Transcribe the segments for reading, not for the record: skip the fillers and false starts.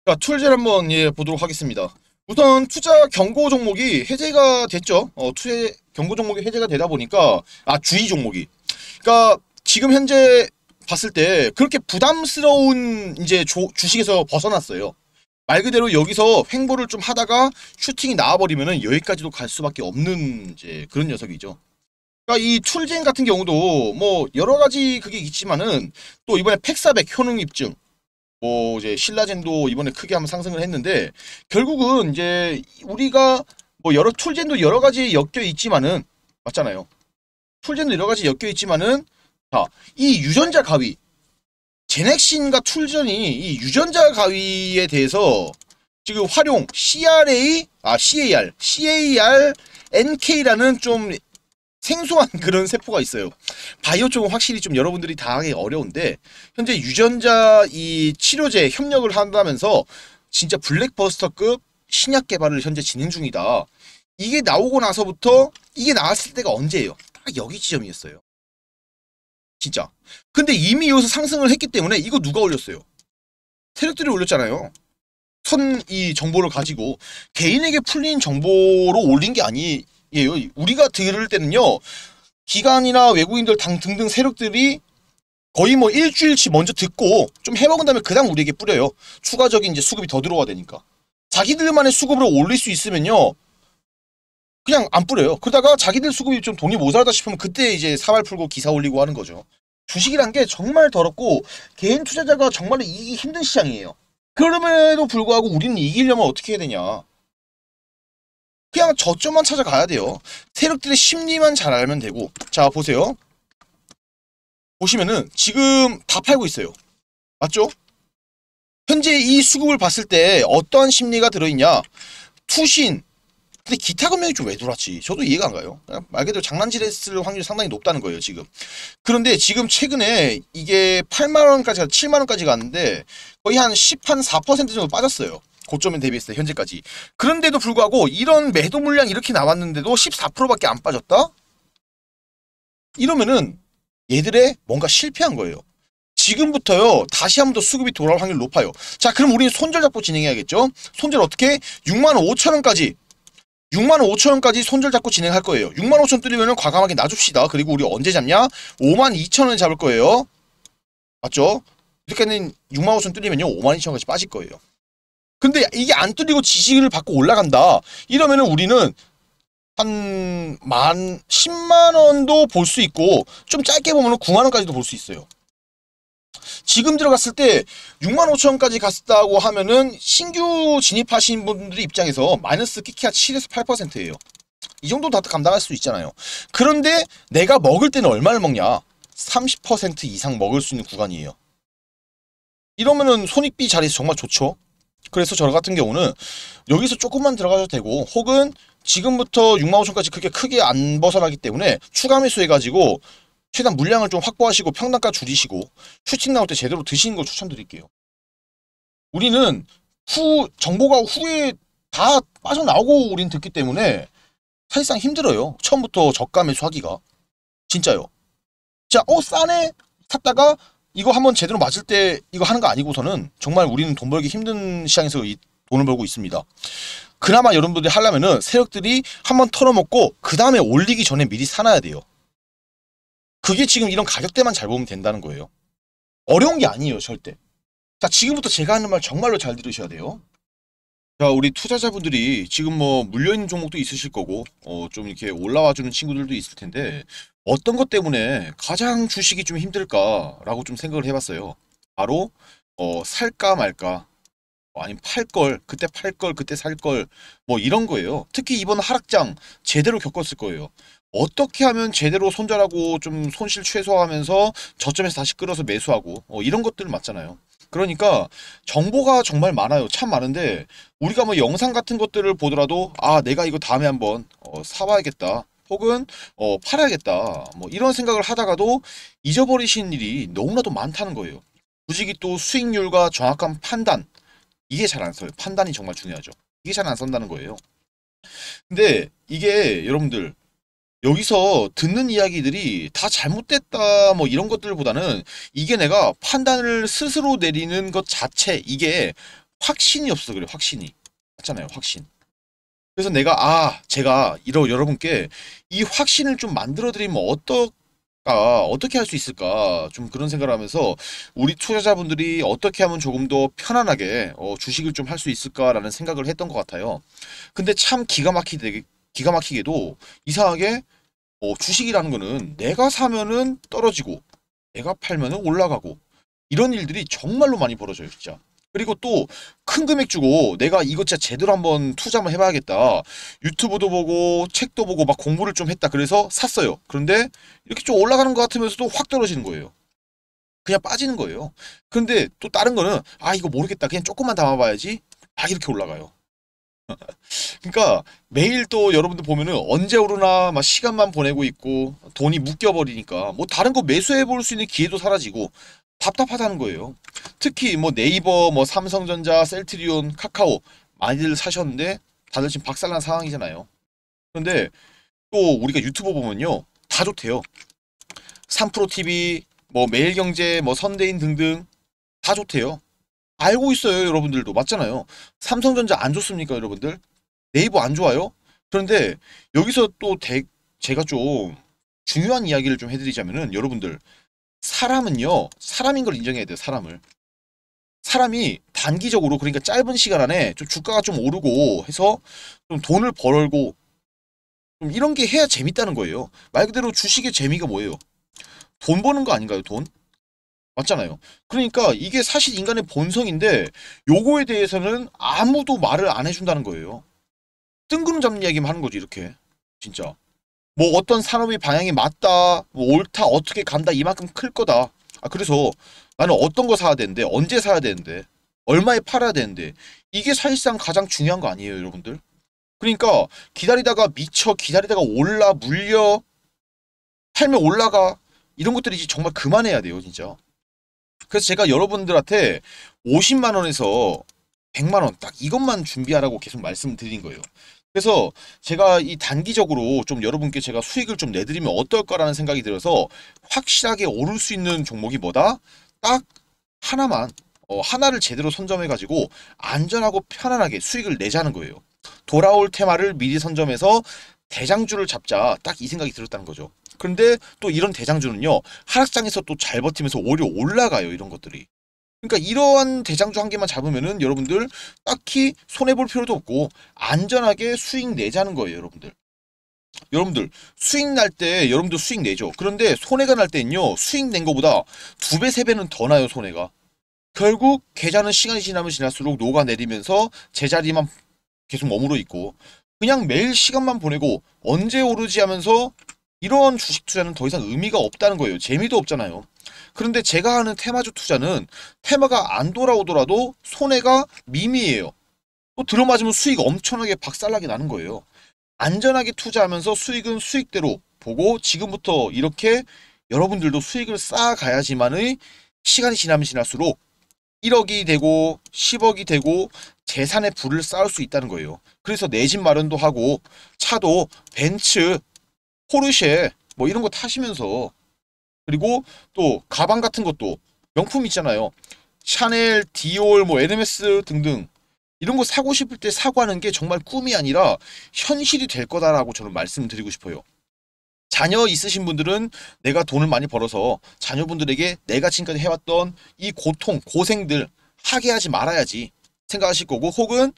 자, 툴젤 한번 보도록 하겠습니다. 우선 투자 경고 종목이 해제가 됐죠. 투자 경고 종목이 해제가 되다 보니까 주의 종목이. 그러니까 지금 현재 봤을 때 그렇게 부담스러운 이제 주식에서 벗어났어요. 말 그대로 여기서 횡보를 좀 하다가 슈팅이 나와버리면은 여기까지도 갈 수밖에 없는 이제 그런 녀석이죠. 그러니까 이 툴젠 같은 경우도 뭐 여러 가지 그게 있지만은 또 이번에 팩400 효능 입증 뭐 이제 신라젠도 이번에 크게 한번 상승을 했는데 결국은 이제 우리가 뭐 여러 툴젠도 여러 가지 엮여 있지만은 맞잖아요. 툴젠도 여러 가지 엮여 있지만은 자, 이 유전자 가위 제넥신과 툴젠이 이 유전자 가위에 대해서 지금 활용 CAR NK라는 좀 생소한 그런 세포가 있어요. 바이오 쪽은 확실히 좀 여러분들이 다 하기 어려운데 현재 유전자 이 치료제 협력을 한다면서 진짜 블랙버스터급 신약 개발을 현재 진행 중이다. 이게 나오고 나서부터 이게 나왔을 때가 언제예요? 딱 여기 지점이었어요. 진짜. 근데 이미 여기서 상승을 했기 때문에 이거 누가 올렸어요? 세력들이 올렸잖아요. 이 정보를 가지고 개인에게 풀린 정보로 올린 게 아니에요. 우리가 들을 때는요, 기관이나 외국인들 당 등등 세력들이 거의 뭐 일주일치 먼저 듣고 좀 해먹은 다음에 그 다음 우리에게 뿌려요. 추가적인 이제 수급이 더 들어와야 되니까. 자기들만의 수급으로 올릴 수 있으면요, 그냥 안 뿌려요. 그러다가 자기들 수급이 좀 돈이 모자라다 싶으면 그때 이제 사발 풀고 기사 올리고 하는 거죠. 주식이란 게 정말 더럽고 개인 투자자가 정말 이기기 힘든 시장이에요. 그럼에도 불구하고 우리는 이기려면 어떻게 해야 되냐. 그냥 저점만 찾아가야 돼요. 세력들의 심리만 잘 알면 되고. 자, 보세요. 보시면은 지금 다 팔고 있어요. 맞죠? 현재 이 수급을 봤을 때 어떠한 심리가 들어있냐. 투신. 근데 기타 금융이 좀 왜 들어왔지? 저도 이해가 안 가요. 말 그대로 장난질 했을 확률이 상당히 높다는 거예요, 지금. 그런데 지금 최근에 이게 8만원까지, 7만원까지 갔는데 거의 한 4% 정도 빠졌어요. 고점에 대비했을 때 현재까지. 그런데도 불구하고 이런 매도 물량이 이렇게 나왔는데도 14%밖에 안 빠졌다? 이러면은 얘들의 뭔가 실패한 거예요. 지금부터요, 다시 한 번 더 수급이 돌아올 확률이 높아요. 자, 그럼 우리는 손절 잡고 진행해야겠죠? 손절 어떻게? 65,000원까지 65,000원까지 손절 잡고 진행할 거예요. 65,000원 뚫리면 과감하게 놔줍시다. 그리고 우리 언제 잡냐? 52,000원 잡을 거예요. 맞죠? 이렇게는 65,000원 뚫리면요 52,000원까지 빠질 거예요. 근데 이게 안 뚫리고 지지를 받고 올라간다. 이러면은 우리는 한 10만원도 볼 수 있고 좀 짧게 보면 9만원까지도 볼 수 있어요. 지금 들어갔을 때 65,000원까지 갔다고 하면은 신규 진입하신 분들 입장에서 마이너스 끼키가 7에서 8%예요. 이 정도 다 감당할 수 있잖아요. 그런데 내가 먹을 때는 얼마를 먹냐? 30% 이상 먹을 수 있는 구간이에요. 이러면은 손익비 자리에서 정말 좋죠. 그래서 저 같은 경우는 여기서 조금만 들어가도 되고 혹은 지금부터 65,000원까지 그렇게 크게 안 벗어나기 때문에 추가 매수해가지고 최대한 물량을 좀 확보하시고 평단가 줄이시고 슈팅 나올 때 제대로 드시는 걸 추천드릴게요. 우리는 정보가 후에 다 빠져나오고 우린 듣기 때문에 사실상 힘들어요. 처음부터 저가 매수하기가. 진짜요. 자, 싸네? 샀다가 이거 한번 제대로 맞을 때 이거 하는 거 아니고서는 정말 우리는 돈 벌기 힘든 시장에서 돈을 벌고 있습니다. 그나마 여러분들이 하려면은 세력들이 한번 털어먹고 그 다음에 올리기 전에 미리 사놔야 돼요. 그게 지금 이런 가격대만 잘 보면 된다는 거예요. 어려운 게 아니에요, 절대. 자, 지금부터 제가 하는 말 정말로 잘 들으셔야 돼요. 자, 우리 투자자분들이 지금 뭐 물려있는 종목도 있으실 거고 좀 이렇게 올라와주는 친구들도 있을 텐데 어떤 것 때문에 가장 주식이 좀 힘들까라고 좀 생각을 해봤어요. 바로 살까 말까 아니면 팔걸 그때 팔걸 그때 살걸 뭐 이런 거예요. 특히 이번 하락장 제대로 겪었을 거예요. 어떻게 하면 제대로 손절하고 좀 손실 최소화하면서 저점에서 다시 끌어서 매수하고 이런 것들 맞잖아요. 그러니까 정보가 정말 많아요. 참 많은데 우리가 뭐 영상 같은 것들을 보더라도 내가 이거 다음에 한번 사봐야겠다. 혹은 팔아야겠다. 뭐 이런 생각을 하다가도 잊어버리신 일이 너무나도 많다는 거예요. 굳이 또 수익률과 정확한 판단 이게 잘 안 써요. 판단이 정말 중요하죠. 이게 잘 안 쓴다는 거예요. 근데 이게 여러분들 여기서 듣는 이야기들이 다 잘못됐다 뭐 이런 것들보다는 이게 내가 판단을 스스로 내리는 것 자체 이게 확신이 없어서 그래요. 확신이. 맞잖아요. 확신. 그래서 제가 여러분께 이 확신을 좀 만들어 드리면 어떻게 할 수 있을까? 좀 그런 생각을 하면서 우리 투자자분들이 어떻게 하면 조금 더 편안하게 주식을 좀 할 수 있을까라는 생각을 했던 것 같아요. 근데 참 기가 막히게도 이상하게 주식이라는 거는 내가 사면은 떨어지고 내가 팔면은 올라가고 이런 일들이 정말로 많이 벌어져요, 진짜. 그리고 또 큰 금액 주고 내가 이거 진짜 제대로 한번 투자 한번 해봐야겠다. 유튜브도 보고 책도 보고 막 공부를 좀 했다. 그래서 샀어요. 그런데 이렇게 좀 올라가는 것 같으면서도 확 떨어지는 거예요. 그냥 빠지는 거예요. 근데 또 다른 거는 이거 모르겠다. 그냥 조금만 담아봐야지. 이렇게 올라가요. 그러니까 매일 또 여러분들 보면은 언제 오르나 막 시간만 보내고 있고 돈이 묶여버리니까 뭐 다른 거 매수해 볼 수 있는 기회도 사라지고 답답하다는 거예요. 특히 뭐 네이버, 뭐 삼성전자, 셀트리온, 카카오 많이들 사셨는데 다들 지금 박살난 상황이잖아요. 그런데 또 우리가 유튜브 보면요 다 좋대요. 3프로TV, 뭐 매일경제, 뭐 선대인 등등 다 좋대요. 알고 있어요, 여러분들도. 맞잖아요. 삼성전자 안 좋습니까, 여러분들? 네이버 안 좋아요? 그런데 여기서 또 제가 좀 중요한 이야기를 좀 해드리자면은 여러분들 사람은요, 사람인 걸 인정해야 돼요, 사람을. 사람이 단기적으로, 그러니까 짧은 시간 안에 좀 주가가 좀 오르고 해서 좀 돈을 벌고 좀 이런 게 해야 재밌다는 거예요. 말 그대로 주식의 재미가 뭐예요? 돈 버는 거 아닌가요, 돈? 맞잖아요. 그러니까 이게 사실 인간의 본성인데 요거에 대해서는 아무도 말을 안 해준다는 거예요. 뜬구름 잡는 이야기만 하는 거지, 이렇게. 진짜. 뭐 어떤 산업의 방향이 맞다, 뭐 옳다, 어떻게 간다, 이만큼 클 거다. 그래서 나는 어떤 거 사야 되는데, 언제 사야 되는데, 얼마에 팔아야 되는데, 이게 사실상 가장 중요한 거 아니에요, 여러분들? 그러니까 기다리다가 미쳐, 기다리다가 물려, 팔면 올라가, 이런 것들이 이제 정말 그만해야 돼요, 진짜. 그래서 제가 여러분들한테 50만 원에서 100만 원 딱 이것만 준비하라고 계속 말씀드린 거예요. 그래서 제가 이 단기적으로 좀 여러분께 제가 수익을 좀 내드리면 어떨까라는 생각이 들어서 확실하게 오를 수 있는 종목이 뭐다? 딱 하나만 하나를 제대로 선점해가지고 안전하고 편안하게 수익을 내자는 거예요. 돌아올 테마를 미리 선점해서 대장주를 잡자. 딱 이 생각이 들었다는 거죠. 그런데 또 이런 대장주는요, 하락장에서 또 잘 버티면서 오히려 올라가요, 이런 것들이. 그러니까 이러한 대장주 한 개만 잡으면은 여러분들 딱히 손해볼 필요도 없고 안전하게 수익 내자는 거예요, 여러분들. 여러분들 수익 날 때 여러분들 수익 내죠. 그런데 손해가 날 때는요, 수익 낸 거보다 2배, 3배는 더 나요, 손해가. 결국 계좌는 시간이 지나면 지날수록 녹아내리면서 제자리만 계속 머무르 있고 그냥 매일 시간만 보내고 언제 오르지 하면서 이런 주식 투자는 더 이상 의미가 없다는 거예요. 재미도 없잖아요. 그런데 제가 하는 테마주 투자는 테마가 안 돌아오더라도 손해가 미미해요. 또 들어맞으면 수익 엄청나게 박살나게 나는 거예요. 안전하게 투자하면서 수익은 수익대로 보고 지금부터 이렇게 여러분들도 수익을 쌓아가야지만의 시간이 지나면 지날수록 1억이 되고 10억이 되고 재산의 부를 쌓을 수 있다는 거예요. 그래서 내 집 마련도 하고 차도 벤츠, 포르쉐 뭐 이런 거 타시면서 그리고 또 가방 같은 것도 명품 있잖아요. 샤넬, 디올, 뭐 에르메스 등등 이런 거 사고 싶을 때 사고 하는 게 정말 꿈이 아니라 현실이 될 거다라고 저는 말씀드리고 싶어요. 자녀 있으신 분들은 내가 돈을 많이 벌어서 자녀분들에게 내가 지금까지 해왔던 이 고통, 고생들 하게 하지 말아야지 생각하실 거고 혹은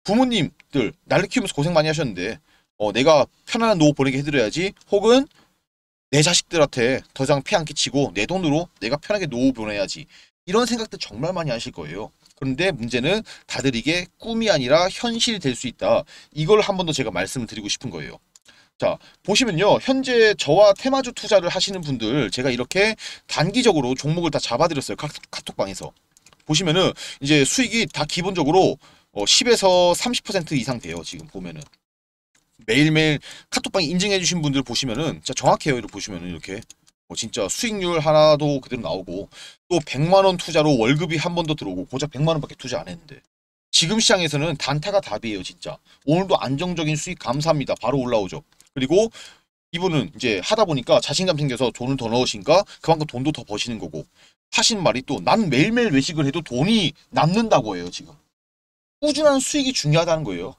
부모님들 날를 키우면서 고생 많이 하셨는데 내가 편안한 노후 보내게 해드려야지 혹은 내 자식들한테 더 이상 피 안 끼치고 내 돈으로 내가 편하게 노후 보내야지 이런 생각들 정말 많이 하실 거예요. 그런데 문제는 다들 이게 꿈이 아니라 현실이 될 수 있다. 이걸 한 번 더 제가 말씀을 드리고 싶은 거예요. 자, 보시면요. 현재 저와 테마주 투자를 하시는 분들 제가 이렇게 단기적으로 종목을 다 잡아드렸어요. 카톡방에서. 보시면은 이제 수익이 다 기본적으로 10에서 30% 이상 돼요. 지금 보면은. 매일매일 카톡방에 인증해 주신 분들 보시면은 진짜 정확해요. 이렇게 보시면은 이렇게 진짜 수익률 하나도 그대로 나오고 또 100만 원 투자로 월급이 한 번 더 들어오고 고작 100만 원밖에 투자 안 했는데 지금 시장에서는 단타가 답이에요. 진짜. 오늘도 안정적인 수익 감사합니다. 바로 올라오죠. 그리고 이분은 이제 하다 보니까 자신감 생겨서 돈을 더 넣으시니까 그만큼 돈도 더 버시는 거고 하시는 말이 또 난 매일매일 외식을 해도 돈이 남는다고 해요. 지금. 꾸준한 수익이 중요하다는 거예요.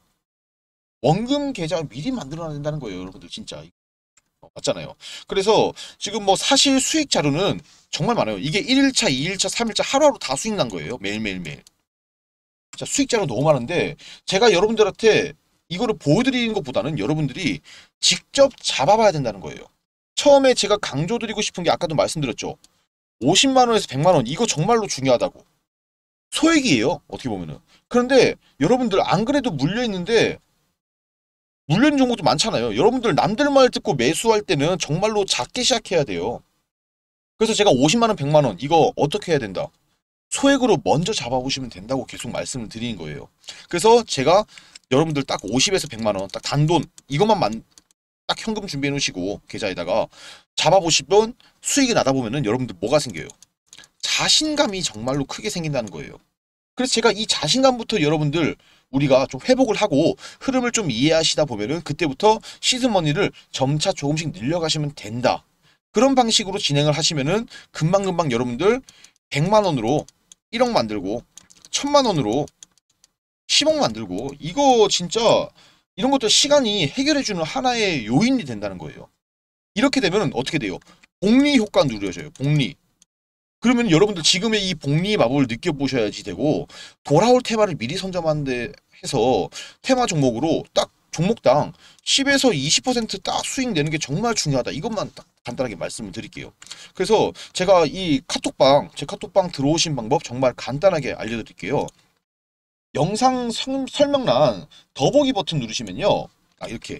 원금 계좌 미리 만들어놔야 된다는 거예요, 여러분들 진짜. 맞잖아요. 그래서 지금 뭐 사실 수익 자료는 정말 많아요. 이게 1일차, 2일차, 3일차 하루하루 다 수익 난 거예요. 매일매일매일. 자, 수익 자료 너무 많은데 제가 여러분들한테 이거를 보여드리는 것보다는 여러분들이 직접 잡아봐야 된다는 거예요. 처음에 제가 강조드리고 싶은 게 아까도 말씀드렸죠. 50만 원에서 100만 원 이거 정말로 중요하다고. 소액이에요. 어떻게 보면은. 그런데 여러분들 안 그래도 물려있는데 물려있는 종목도 많잖아요. 여러분들 남들 말 듣고 매수할 때는 정말로 작게 시작해야 돼요. 그래서 제가 50만 원, 100만 원 이거 어떻게 해야 된다? 소액으로 먼저 잡아보시면 된다고 계속 말씀을 드리는 거예요. 그래서 제가 여러분들 딱 50에서 100만 원 딱 단돈 이것만 딱 현금 준비해 놓으시고 계좌에다가 잡아보시면 수익이 나다 보면은 여러분들 뭐가 생겨요? 자신감이 정말로 크게 생긴다는 거예요. 그래서 제가 이 자신감부터 여러분들 우리가 좀 회복을 하고 흐름을 좀 이해하시다 보면은 그때부터 시드머니를 점차 조금씩 늘려가시면 된다. 그런 방식으로 진행을 하시면은 금방금방 여러분들 100만 원으로 1억 만들고 1000만 원으로 10억 만들고 이거 진짜 이런 것들 시간이 해결해주는 하나의 요인이 된다는 거예요. 이렇게 되면 어떻게 돼요? 복리 효과 누려져요. 복리. 그러면 여러분들 지금의 이 복리의 마법을 느껴보셔야지 되고 돌아올 테마를 미리 선점하는데 해서 테마 종목으로 딱 종목당 10에서 20%딱 수익 내는 게 정말 중요하다. 이것만 딱 간단하게 말씀을 드릴게요. 그래서 제가 이 카톡방, 제 카톡방 들어오신 방법 정말 간단하게 알려드릴게요. 영상 설명란 더보기 버튼 누르시면요. 이렇게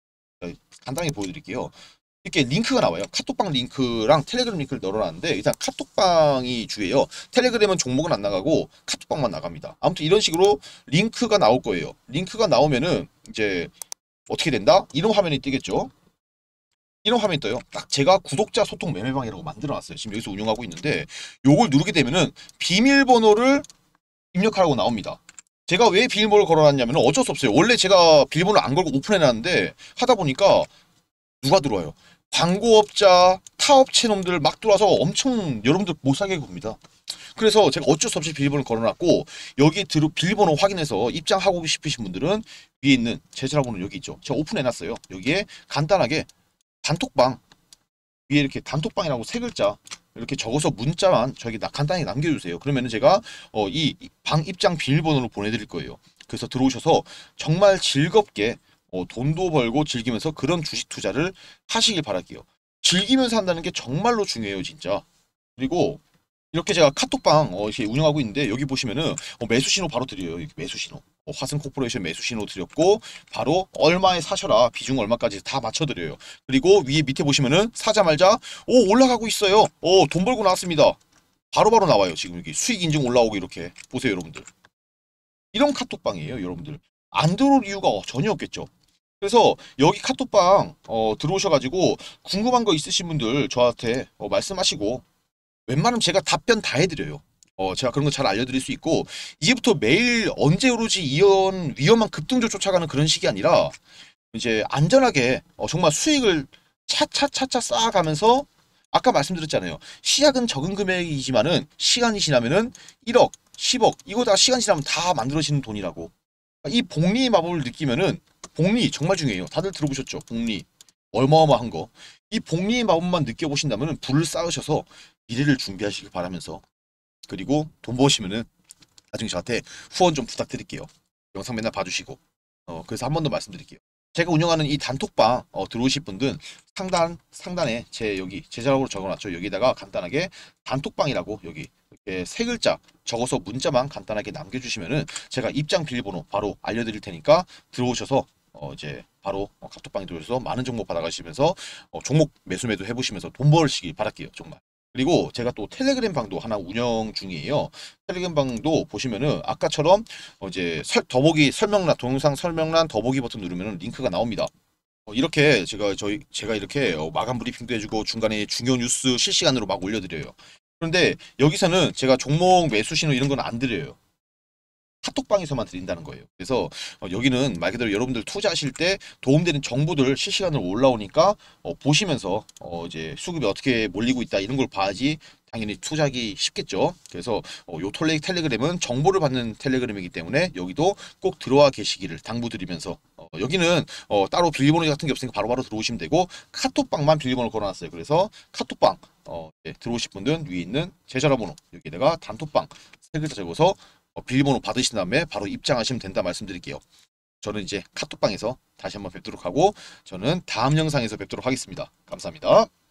간단하게 보여드릴게요. 이렇게 링크가 나와요. 카톡방 링크랑 텔레그램 링크를 넣어놨는데 일단 카톡방이 주예요. 텔레그램은 종목은 안 나가고 카톡방만 나갑니다. 아무튼 이런 식으로 링크가 나올 거예요. 링크가 나오면은 이제 어떻게 된다? 이런 화면이 뜨겠죠. 이런 화면이 떠요. 딱 제가 구독자 소통 매매방이라고 만들어놨어요. 지금 여기서 운영하고 있는데 요걸 누르게 되면은 비밀번호를 입력하라고 나옵니다. 제가 왜 비밀번호를 걸어놨냐면 어쩔 수 없어요. 원래 제가 비밀번호 안 걸고 오픈해놨는데 하다 보니까 누가 들어와요? 광고업자, 타업체 놈들 막 들어와서 엄청 여러분들 못 사게 봅니다. 그래서 제가 어쩔 수 없이 비밀번호를 걸어놨고 여기 비밀번호 확인해서 입장하고 싶으신 분들은 위에 있는 제 전화번호 여기 있죠. 제가 오픈해놨어요. 여기에 간단하게 단톡방 위에 이렇게 단톡방이라고 세 글자 이렇게 적어서 문자만 저에게 간단히 남겨주세요. 그러면은 제가 이 방 입장 비밀번호를 보내드릴 거예요. 그래서 들어오셔서 정말 즐겁게 돈도 벌고 즐기면서 그런 주식 투자를 하시길 바랄게요. 즐기면서 한다는 게 정말로 중요해요, 진짜. 그리고 이렇게 제가 카톡방 이렇게 운영하고 있는데 여기 보시면은 매수 신호 바로 드려요. 여기 매수 신호. 화승 코퍼레이션 매수 신호 드렸고 바로 얼마에 사셔라 비중 얼마까지 다 맞춰드려요. 그리고 위에 밑에 보시면은 사자말자 올라가고 있어요. 돈 벌고 나왔습니다. 바로바로 나와요. 지금 여기 수익 인증 올라오고 이렇게 보세요, 여러분들. 이런 카톡방이에요, 여러분들. 안 들어올 이유가 전혀 없겠죠. 그래서 여기 카톡방 들어오셔가지고 궁금한 거 있으신 분들 저한테 말씀하시고 웬만하면 제가 답변 다 해드려요. 제가 그런 거 잘 알려드릴 수 있고 이제부터 매일 언제 오르지 이런 위험한 급등조 쫓아가는 그런 식이 아니라 이제 안전하게 정말 수익을 차차차차 쌓아가면서 아까 말씀드렸잖아요. 시작은 적은 금액이지만은 시간이 지나면은 1억, 10억 이거 다 시간 지나면 다 만들어지는 돈이라고. 이 복리의 마법을 느끼면은 복리 정말 중요해요. 다들 들어보셨죠? 복리 어마어마한 거. 이 복리의 마법만 느껴보신다면 불을 쌓으셔서 미래를 준비하시길 바라면서 그리고 돈 버시면은 나중에 저한테 후원 좀 부탁드릴게요. 영상 맨날 봐주시고 그래서 한 번 더 말씀드릴게요. 제가 운영하는 이 단톡방 들어오실 분들 상단에 제 여기 제자락으로 적어놨죠. 여기다가 간단하게 단톡방이라고 여기 이렇게 세 글자 적어서 문자만 간단하게 남겨주시면은 제가 입장 비밀번호 바로 알려드릴 테니까 들어오셔서 이제 바로 카톡방에 들어오셔서 많은 정보 받아가시면서 종목 매수 해보시면서 돈 벌시길 바랄게요. 정말. 그리고 제가 또 텔레그램 방도 하나 운영 중이에요. 텔레그램 방도 보시면은 아까처럼 이제 더보기 설명란 동영상 설명란 더보기 버튼 누르면은 링크가 나옵니다. 이렇게 제가 이렇게 마감 브리핑도 해주고 중간에 중요 뉴스 실시간으로 막 올려드려요. 그런데 여기서는 제가 종목 매수 신호 이런 건 안 드려요. 카톡방에서만 드린다는 거예요. 그래서 여기는 말 그대로 여러분들 투자하실 때 도움되는 정보들 실시간으로 올라오니까 보시면서 이제 수급이 어떻게 몰리고 있다 이런 걸 봐야지 당연히 투자하기 쉽겠죠. 그래서 요 텔레그램은 정보를 받는 텔레그램이기 때문에 여기도 꼭 들어와 계시기를 당부드리면서 여기는 따로 비밀번호 같은 게 없으니까 바로바로 들어오시면 되고 카톡방만 비밀번호 걸어놨어요. 그래서 카톡방 네, 들어오실 분들은 위에 있는 제 전화번호 여기다가 단톡방 세 글자 적어서 비밀번호 받으신 다음에 바로 입장하시면 된다 말씀드릴게요. 저는 이제 카톡방에서 다시 한번 뵙도록 하고 저는 다음 영상에서 뵙도록 하겠습니다. 감사합니다.